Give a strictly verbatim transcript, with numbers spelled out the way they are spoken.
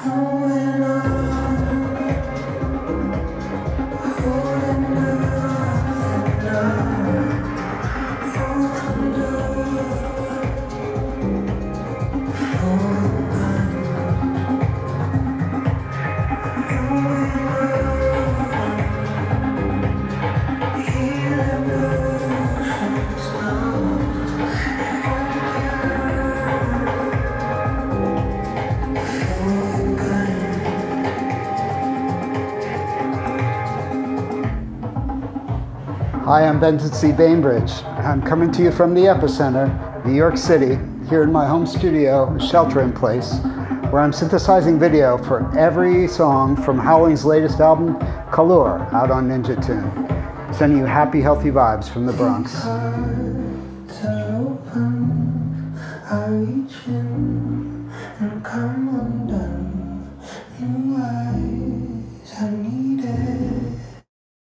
Hi, I'm Benton C. Bainbridge. I'm coming to you from the epicenter, New York City, here in my home studio, shelter-in place, where I'm synthesizing video for every song from Howling's latest album, Colure, out on Ninja Tune. Sending you happy, healthy vibes from the Bronx. And come undone, new eyes, I need